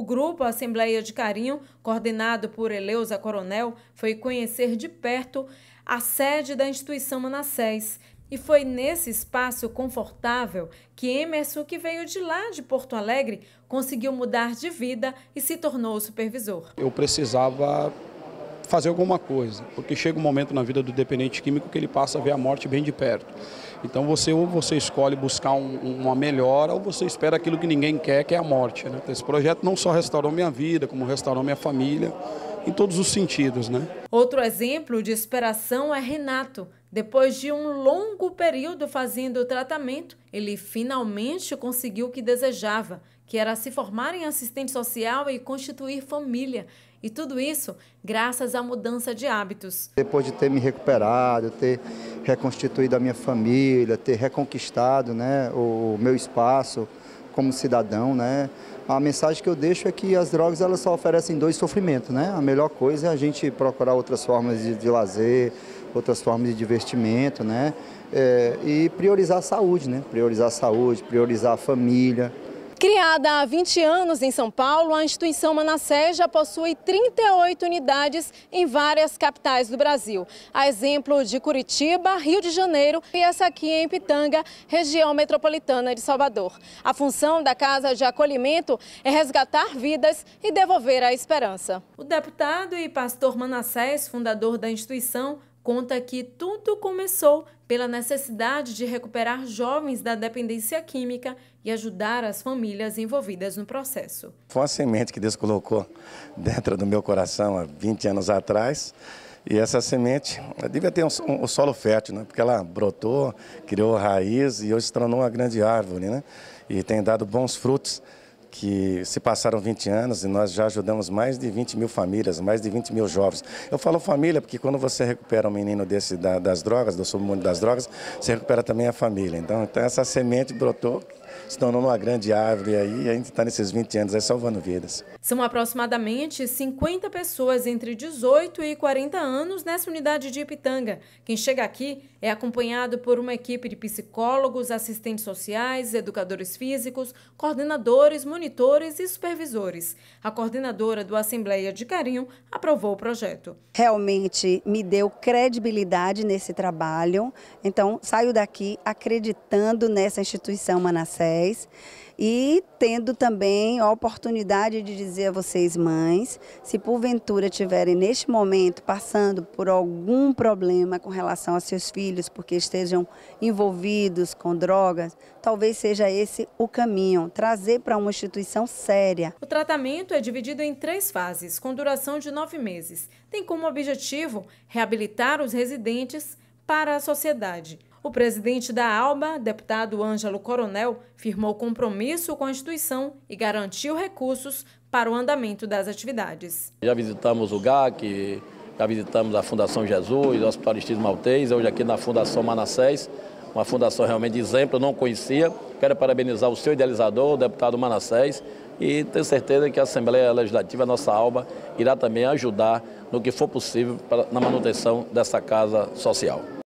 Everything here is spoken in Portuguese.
O grupo Assembleia de Carinho, coordenado por Eleusa Coronel, foi conhecer de perto a sede da instituição Manassés. E foi nesse espaço confortável que Emerson, que veio de lá de Porto Alegre, conseguiu mudar de vida e se tornou supervisor. Eu precisava fazer alguma coisa, porque chega um momento na vida do dependente químico que ele passa a ver a morte bem de perto. Então ou você escolhe buscar uma melhora, ou você espera aquilo que ninguém quer, que é a morte, né? Esse projeto não só restaurou minha vida, como restaurou minha família, em todos os sentidos, né? Outro exemplo de superação é Renato. Depois de um longo período fazendo o tratamento, ele finalmente conseguiu o que desejava, que era se formar em assistente social e constituir família. E tudo isso graças à mudança de hábitos. Depois de ter me recuperado, ter reconstituído a minha família, ter reconquistado, né, o meu espaço como cidadão, né, a mensagem que eu deixo é que as drogas elas só oferecem dor e sofrimento, né? A melhor coisa é a gente procurar outras formas de lazer, outras formas de divertimento, né? E priorizar a saúde, né? Priorizar a saúde, priorizar a família. Criada há 20 anos em São Paulo, a instituição Manassés já possui 38 unidades em várias capitais do Brasil. A exemplo de Curitiba, Rio de Janeiro e essa aqui em Pitanga, região metropolitana de Salvador. A função da Casa de Acolhimento é resgatar vidas e devolver a esperança. O deputado e pastor Manassés, fundador da instituição, conta que tudo começou pela necessidade de recuperar jovens da dependência química e ajudar as famílias envolvidas no processo. Foi uma semente que Deus colocou dentro do meu coração há 20 anos atrás. E essa semente devia ter um solo fértil, né? Porque ela brotou, criou raiz e hoje se tornou uma grande árvore, né? E tem dado bons frutos. Que se passaram 20 anos e nós já ajudamos mais de 20 mil famílias, mais de 20 mil jovens. Eu falo família porque quando você recupera um menino desse das drogas, do submundo das drogas, você recupera também a família. Então essa semente brotou, se tornou uma grande árvore aí, e a gente está nesses 20 anos aí salvando vidas. São aproximadamente 50 pessoas entre 18 e 40 anos nessa unidade de Ipitanga. Quem chega aqui é acompanhado por uma equipe de psicólogos, assistentes sociais, educadores físicos, coordenadores, monitores e supervisores. A coordenadora do Assembleia de Carinho aprovou o projeto. Realmente me deu credibilidade nesse trabalho, então saio daqui acreditando nessa instituição Manassés e tendo também a oportunidade de dizer a vocês, mães, se porventura tiverem neste momento passando por algum problema com relação a seus filhos, porque estejam envolvidos com drogas, talvez seja esse o caminho, trazer para uma instituição séria. O tratamento é dividido em 3 fases, com duração de 9 meses. Tem como objetivo reabilitar os residentes para a sociedade. O presidente da ALBA, deputado Ângelo Coronel, firmou compromisso com a instituição e garantiu recursos para o andamento das atividades. Já visitamos o GAC, já visitamos a Fundação Jesus, o Hospital Aristides Maltês, hoje aqui na Fundação Manassés, uma fundação realmente de exemplo, eu não conhecia. Quero parabenizar o seu idealizador, o deputado Manassés, e tenho certeza que a Assembleia Legislativa, a nossa ALBA, irá também ajudar no que for possível na manutenção dessa casa social.